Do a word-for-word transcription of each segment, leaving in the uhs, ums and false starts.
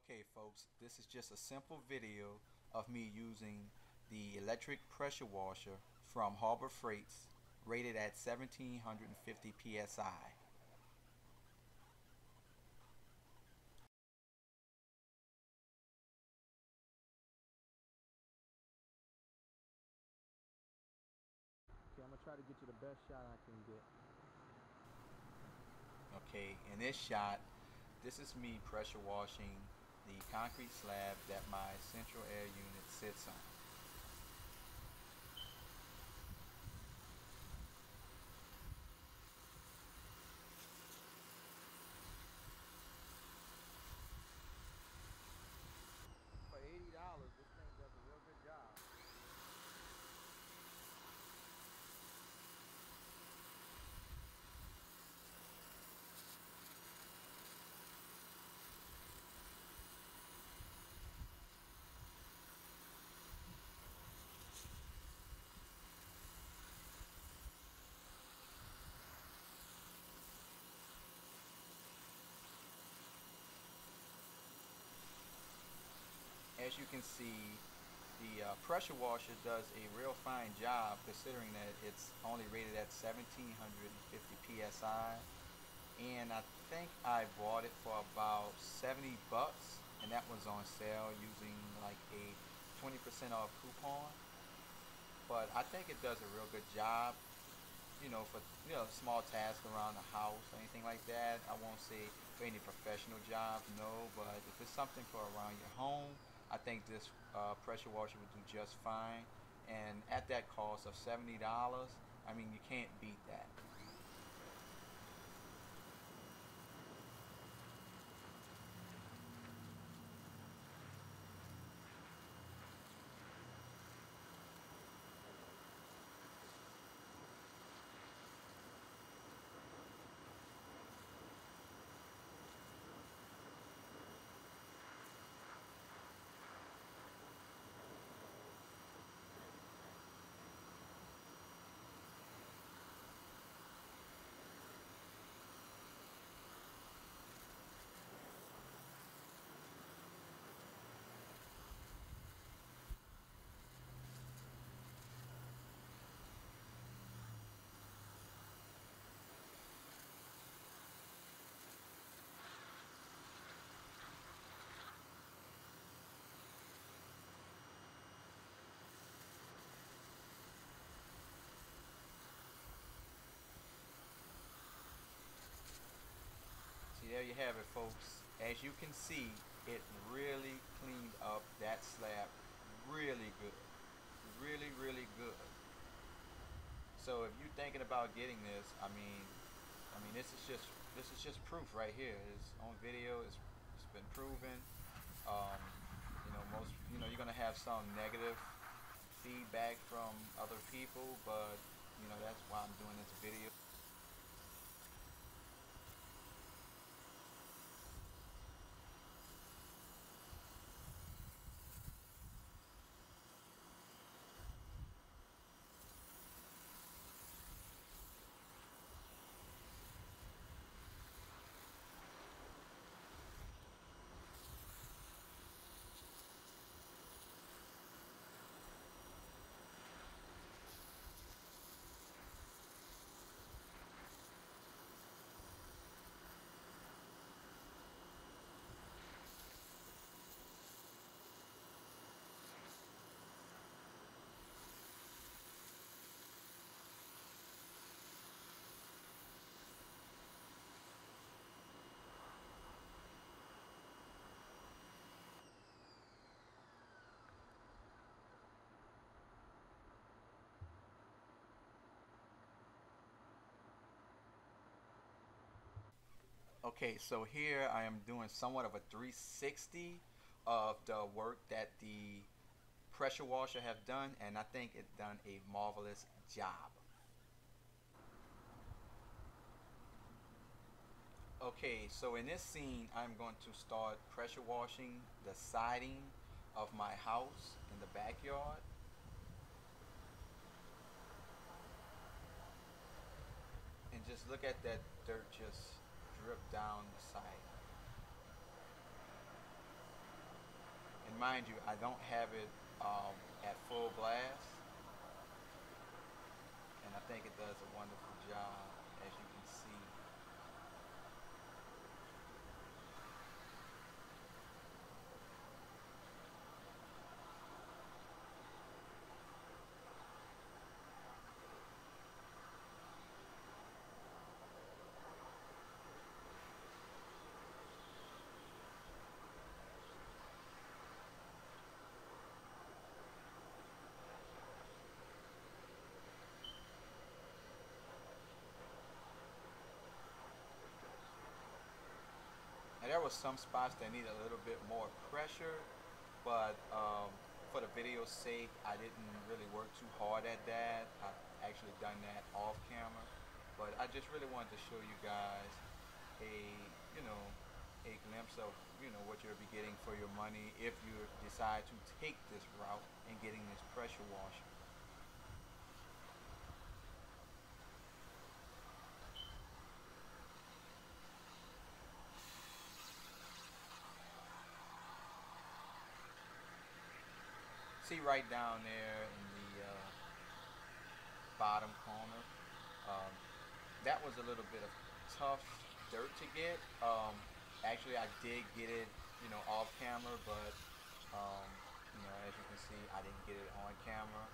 Okay folks, this is just a simple video of me using the electric pressure washer from Harbor Freights, rated at seventeen fifty P S I. Okay, I'm gonna try to get you the best shot I can get. Okay, in this shot, this is me pressure washing the concrete slab that my central air unit sits on. For eighty dollars, this thing does a real good job. As you can see, the uh, pressure washer does a real fine job considering that it's only rated at seventeen fifty P S I, and I think I bought it for about seventy bucks, and that was on sale using like a twenty percent off coupon. But I think it does a real good job, you know, for, you know, small tasks around the house or anything like that. I won't say for any professional jobs, no, but if it's something for around your home, I think this uh, pressure washer would do just fine. And at that cost of seventy dollars, I mean, you can't beat that. See, there you have it, folks. As you can see, it really cleaned up that slab really good. Really, really good. So if you're thinking about getting this, I mean, I mean, this is just this is just proof right here. It's on video. It's it's been proven. Um, you know, most you know you're gonna have some negative feedback from other people, but you know that's why I'm doing this video. Okay, so here I am doing somewhat of a three sixty of the work that the pressure washer have done, and I think it done a marvelous job. Okay, so in this scene, I'm going to start pressure washing the siding of my house in the backyard. And just look at that dirt just drip down the side. And mind you, I don't have it um, at full blast, and I think it does a wonderful job, as you can see. And there was some spots that need a little bit more pressure, but um, for the video's sake, I didn't really work too hard at that. I've actually done that off camera, but I just really wanted to show you guys a, you know, a glimpse of, you know, what you'll be getting for your money if you decide to take this route and getting this pressure washer. See right down there in the uh, bottom corner, um, that was a little bit of tough dirt to get. Um, actually, I did get it, you know, off camera, but um, you know, as you can see, I didn't get it on camera.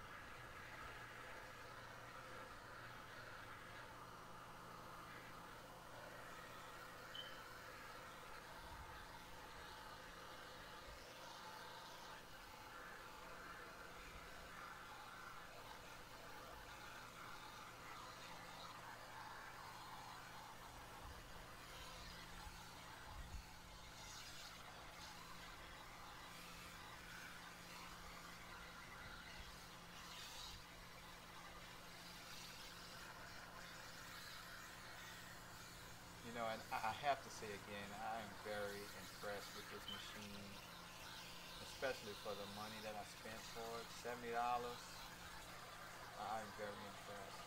You know, and I have to say again, I am very impressed with this machine, especially for the money that I spent for it, seventy dollars. I'm very impressed.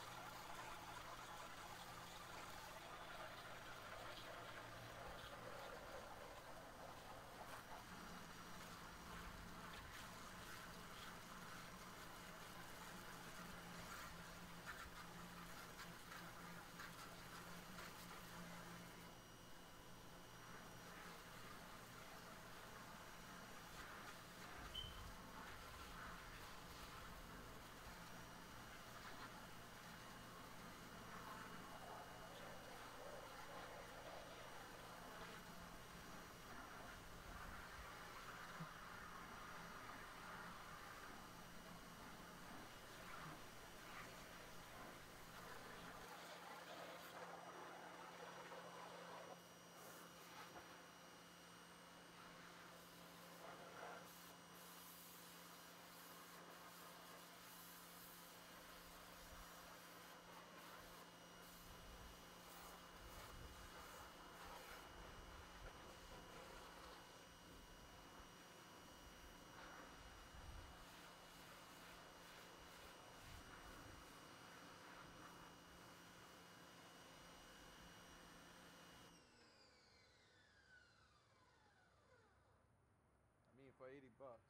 I mean, for eighty bucks.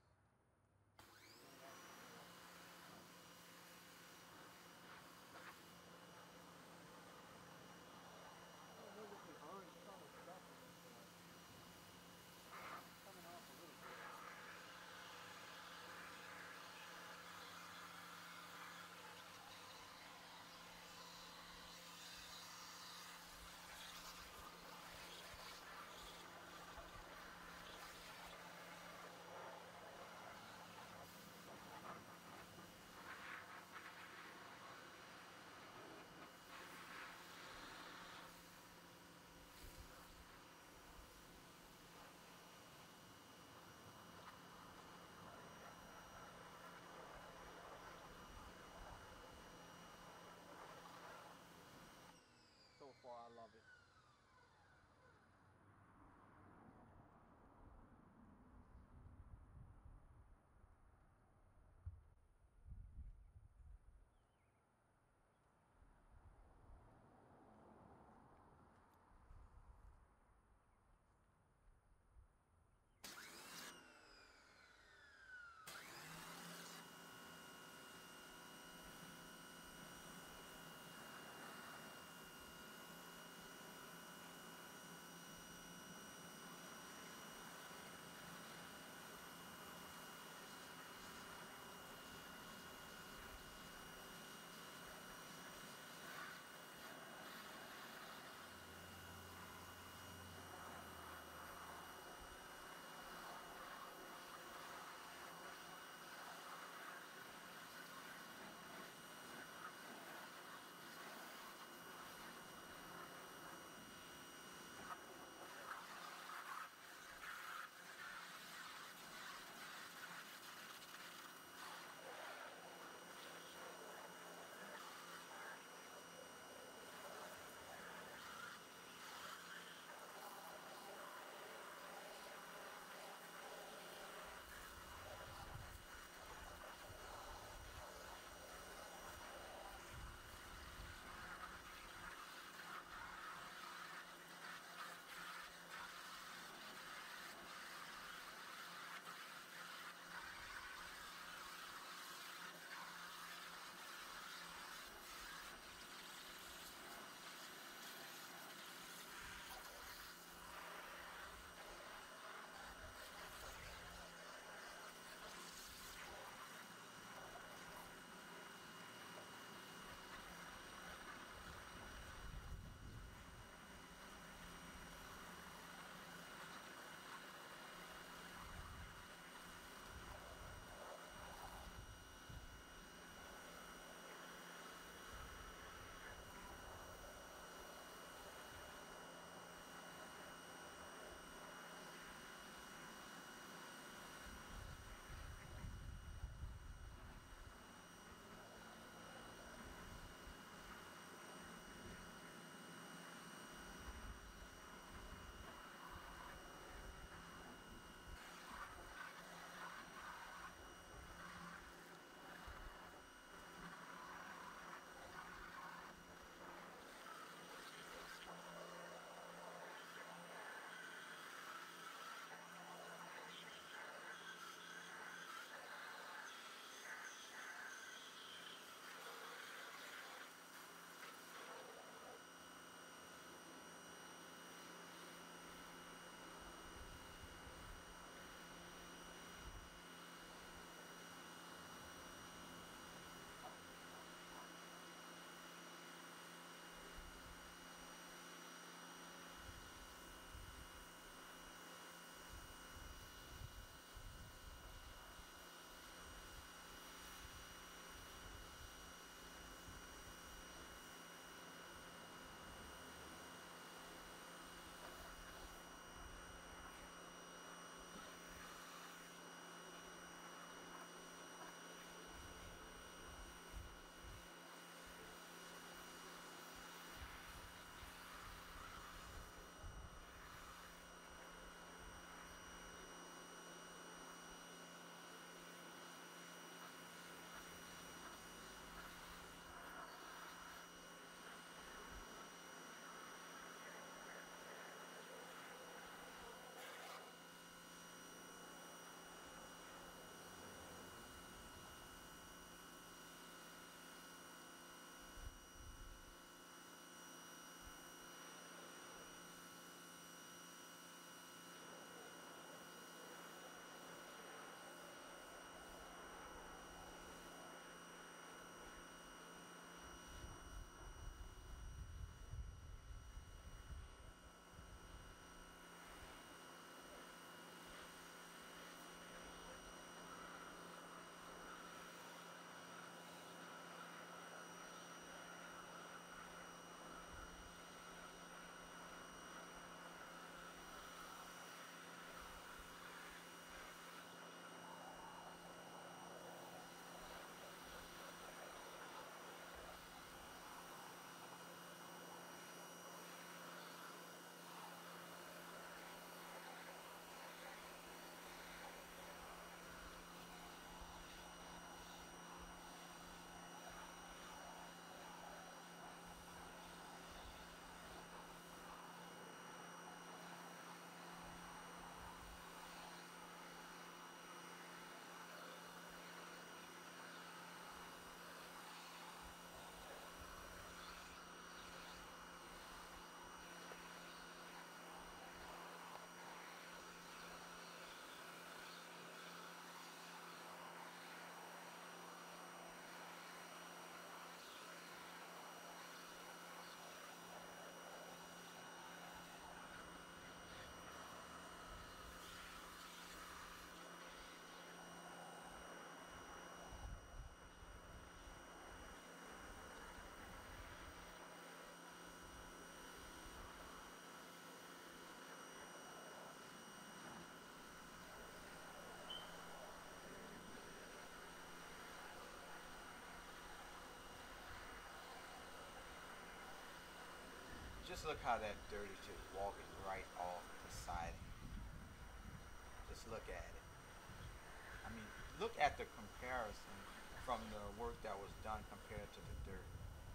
Just look how that dirt is just walking right off the siding. Just look at it. I mean, look at the comparison from the work that was done compared to the dirt.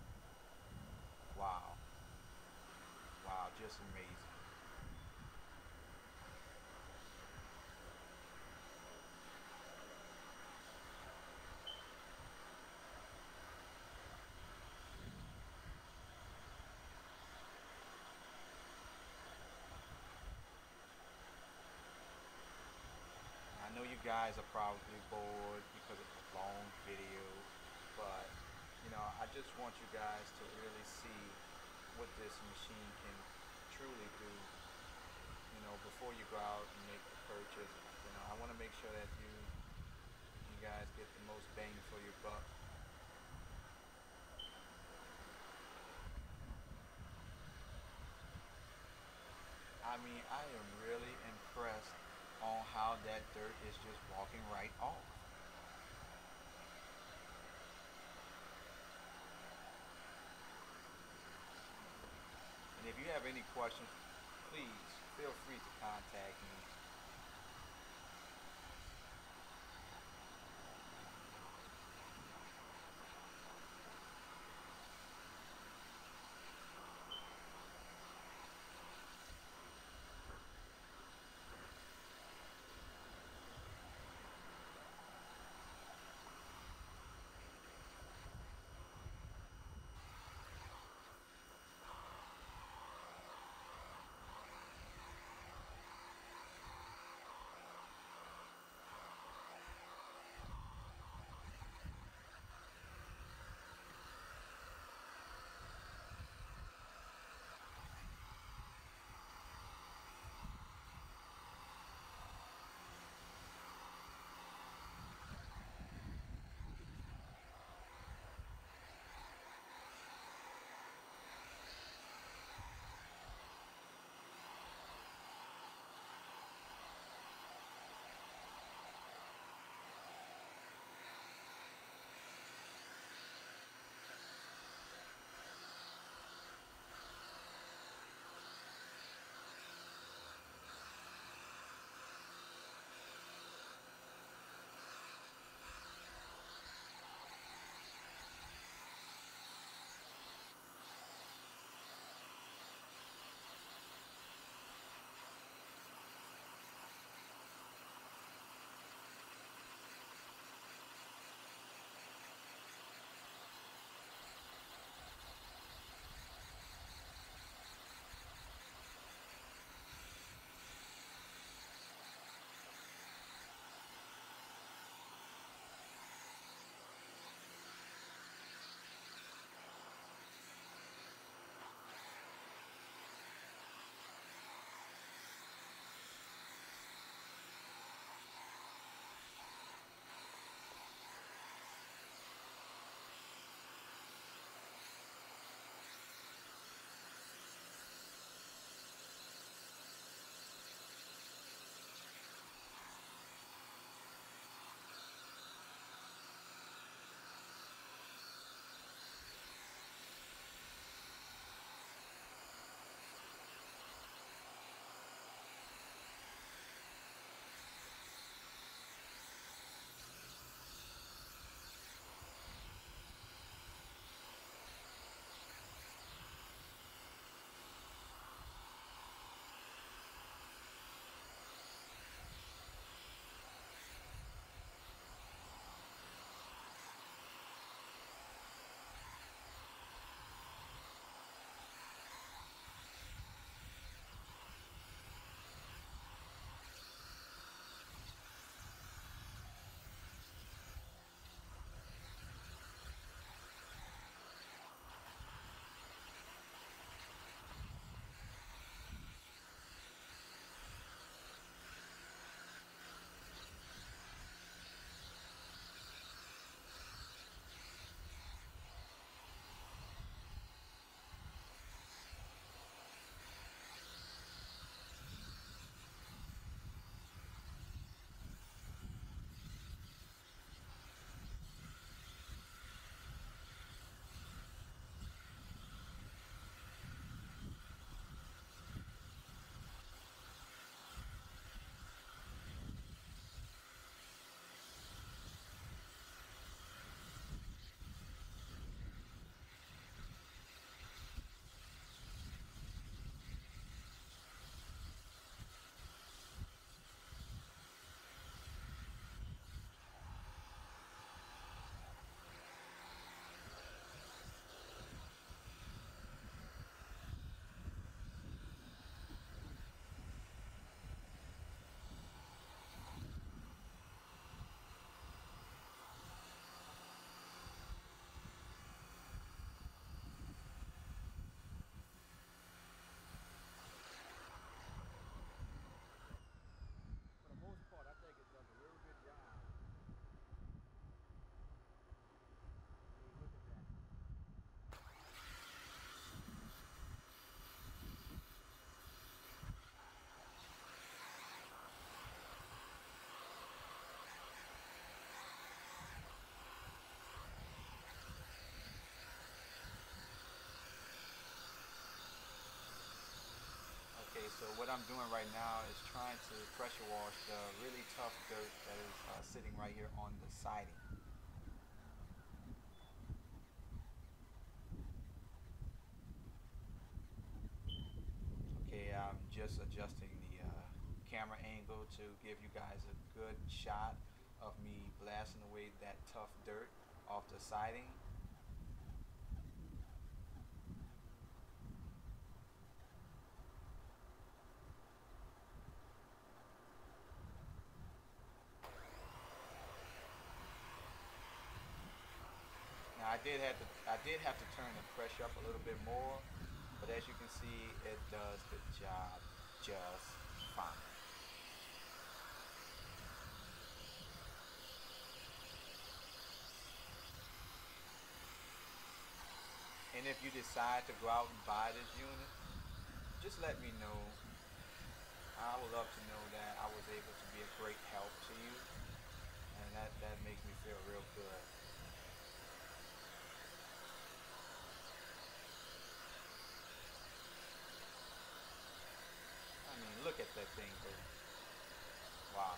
Wow. Wow, just amazing. I know you guys are probably bored because it's a long video, but you know, I just want you guys to really see what this machine can truly do. You know, before you go out and make the purchase, you know, I want to make sure that you you guys get the most bang for your buck. I mean, I am really impressed on how that dirt is just walking right off. And if you have any questions, please feel free to contact me. So what I'm doing right now is trying to pressure wash the really tough dirt that is uh, sitting right here on the siding. Okay, I'm just adjusting the uh, camera angle to give you guys a good shot of me blasting away that tough dirt off the siding. Now I did have to I did have to turn the pressure up a little bit more, but as you can see, it does the job just fine. And if you decide to go out and buy this unit, just let me know. I would love to know that I was able to be a great help to you, and that, that makes me feel real good. I mean, look at that thing go. Wow.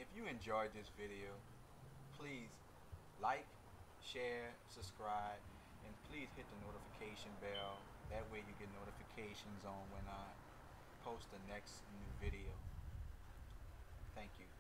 you enjoyed this video, please like, share, subscribe, and please hit the notification bell. That way you get notifications on when I post the next new video. Thank you.